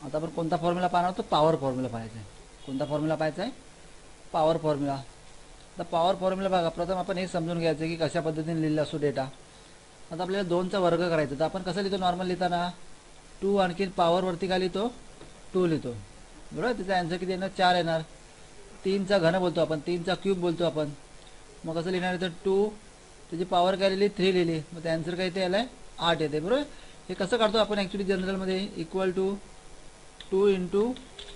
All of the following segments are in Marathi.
आता आपण कोणता फॉर्म्युला पाहणार आहोत? पॉवर फॉर्म्युला पाहायचा आहे. कोणता फॉर्म्युला पाहायचा आहे? Power formula. आता पॉवर फॉर्म्युला बघा, प्रथम आपण हे समजून घ्यायचं की कशा पद्धतीने लिहिलेला असतो डेटा. आता आपल्याला 2चा वर्ग करायचा, तर आपण कसं लिहितो नॉर्मल लिहिताना? 2 आणखीन पॉवरवरती काय लिहितो? 2 लिहितो, बरोबर. त्याचा आन्सर किती येणार? 4 येणार. 3चा घन बोलतो आपण, 3चा क्यूब बोलतो आपण. मग कसं लिहिणार? तर 2 त्याची पॉवर काय लिहिली? 3 लिहिली. मग ते आन्सर काय इथे आलं आहे? 8 येते, बरोबर. हे कसं काढतो आपण ॲक्च्युली जनरलमध्ये? इक्वल टू 2 इंटू,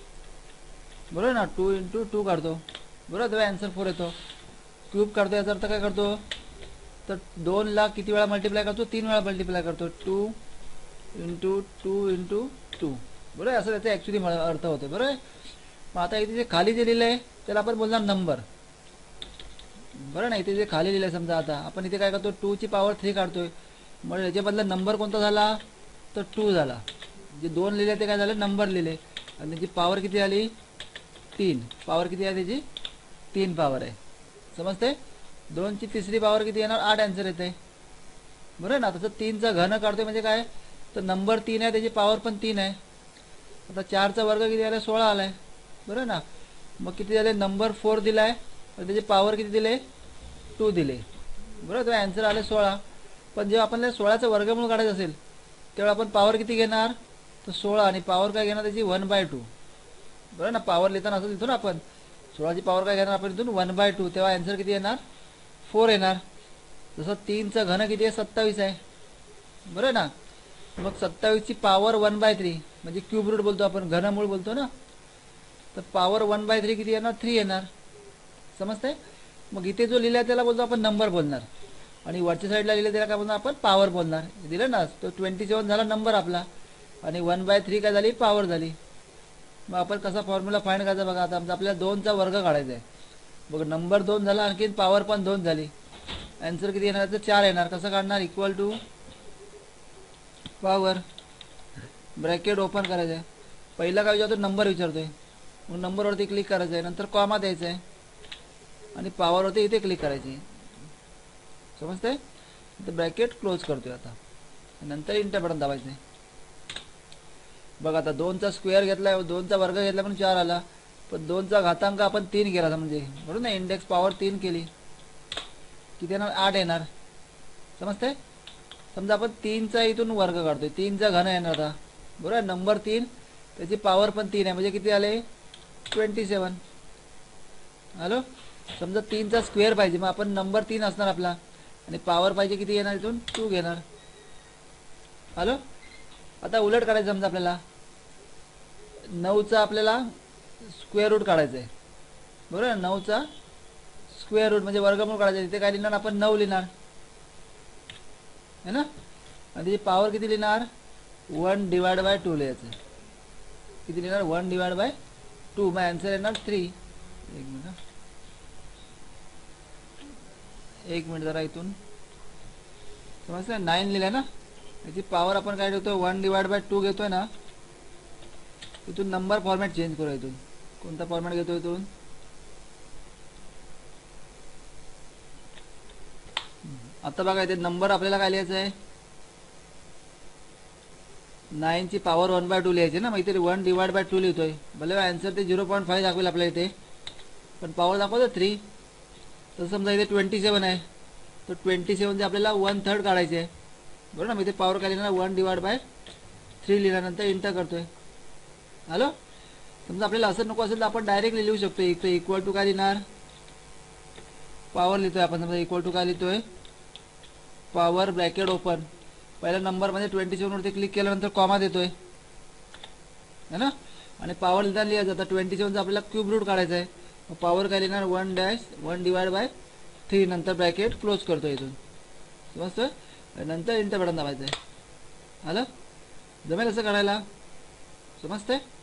बरोबर ना, 2 इंटू 2 काढतो, बरोबर. तेव्हा आन्सर 4 येतो. क्यूब काढतो, याचा अर्थ काय करतो? तर 2ला किती वेळा मल्टिप्लाय करतो? 3 वेळा मल्टिप्लाय करतो. 2 इंटू 2 इंटू 2, बरोबर. असं त्याचा ॲक्च्युली अर्थ होतो, बरोबर. मग आता इथे जे खाली जे लिहिलं आहे त्याला आपण बोलणार नंबर, बरं ना. इथे जे खाली लिहिलं आहे समजा, आता आपण इथे काय करतो? 2ची पॉवर 3 काढतोय, मग याच्याबद्दल नंबर कोणता झाला? तर 2 झाला. जे 2 लिहिले ते काय झाले? नंबर लिहिले. आणि त्याची पॉवर किती आली? 3. पॉवर किती आहे त्याची? 3 पॉवर आहे, समजते. 2ची तिसरी पॉवर किती येणार? 8 आन्सर येते, बरोबर ना. तसं 3चा घन काढतोय म्हणजे काय? तर नंबर 3 आहे, त्याची पॉवर पण 3 आहे. आता 4चा वर्ग किती आला? 16 आला आहे, बरोबर ना. मग किती झाले? नंबर 4 दिला आहे आणि त्याची पॉवर किती दिले? 2 दिले, बरोबर. तर आन्सर आले 16. पण जेव्हा आपल्याला 16चं वर्गमूळ काढायचं असेल तेव्हा आपण पॉवर किती घेणार? तर 16 आणि पॉवर काय घेणार त्याची? 1/2, बरोबर ना. पॉवर लिहिताना असं लिहितो ना आपण, 16ची पॉवर काय घेणार आपण इथून? 1/2. तेव्हा आन्सर किती येणार? 4 येणार. जसं 3चं घन किती आहे? 27 आहे, बरोबर ना. मग 27ची पॉवर 1/3 म्हणजे क्यूब रूट बोलतो आपण, घनमूळ बोलतो ना. तर पॉवर 1/3 किती येणार? 3 येणार, समजते. मग इथे जो लिहिला त्याला बोलतो आपण नंबर बोलणार, आणि वरच्या साईडला लिहिलं त्याला काय बोलणार आपण? पॉवर बोलणार. दिलं ना, तो 27 झाला नंबर आपला, आणि 1/3 काय झाली? पॉवर झाली. मग आपण कसा फॉर्म्युला फाइंड करायचा बघा. आता आपल्याला 2चा वर्ग काढायचा आहे, बघ. नंबर 2 झाला, आणखीन पॉवर पण 2 झाली. आन्सर किती येणार? तर 4 येणार. कसं काढणार? Equal to power, bracket open करायचं आहे. पहिला काय विचारतो? नंबर विचारतोय. मग नंबरवरती क्लिक करायचं आहे, नंतर कॉमा द्यायचा आहे, आणि पॉवरवरती इथे क्लिक करायची, समजते. तर ब्रॅकेट क्लोज करतोय आता, नंतर इंटर बटन दाबायचं आहे. बघा आता 2चा स्क्वेअर घेतला, 2चा वर्ग घेतला पण 4 आला, पण 2चा घातांक आपण 3 केला म्हणजे, बरोबर ना. इंडेक्स पॉवर 3 केली, किती येणार? 8 येणार, समजते. समजा आपण 3चा इथून वर्ग काढतोय, 3चा घन येणार आता, बरोबर. नंबर 3 त्याची पॉवर पण 3 आहे, म्हणजे किती आले? 27. हॅलो. समजा 3चा स्क्वेअर पाहिजे, मग आपण नंबर 3 असणार आपला, आणि पॉवर पाहिजे किती येणार? इथून 2 घेणार. हॅलो. आता उलट काढायचं, समजा आपल्याला 9चा आपल्याला स्क्वेअर रूट काढायचं आहे, बरोबर. 9चा स्क्वेअर रूट म्हणजे वर्गमूळ काढायचं. तिथे काय लिहिणार आपण? 9 लिहिणार है ना. आणि त्याची पॉवर किती लिहिणार? 1/2 लिहायचं. किती लिहिणार? 1/2. मग आन्सर येणार 3. एक मिनिट जरा, इथून समजलं? 9 लिहिलं ना. याची पॉवर आपण काय ठेवतो? 1/2 घेतोय ना. इथून नंबर फॉर्मॅट चेंज करू. इथून कोणता फॉर्मॅट घेतो? इथून आता बघा, इथे नंबर आपल्याला काय लिहायचं आहे? 9ची पॉवर 1/2 लिहायची ना. मग इथे 1/2 लिहितोय, भले आन्सर ते 0.5 दाखवेल आपल्या इथे, पण पॉवर दाखवतो 3. तर समजा इथे 27 आहे, तर 27चे आपल्याला 1/3 काढायचे आहे, बरोबर ना. मग इथे पॉवर काय लिहिणार? 1/3 लिहिल्यानंतर इंटर करतोय. हॅलो. समजा आपल्याला असं नको असेल तर आपण डायरेक्टली लिहू शकतो. इक्वल टू काय लिहिणार? पॉवर लिहितोय आपण, समजा इक्वल टू काय लिहितोय? Power, bracket open. पहिला नंबर म्हणजे 27वरती क्लिक केल्यानंतर कॉमा देतोय, है ना. आणि पॉवर लिहिताना लिहायचं. आता 27चा आपल्याला क्यूब रूट काढायचा आहे, मग पॉवर काय लिहिणार? 1/3, नंतर ब्रॅकेट क्लोज करतो इथून, समजतोय. नंतर इंटर बटन दाबायचं आहे. आलं? जमेल असं करायला, समजतंय.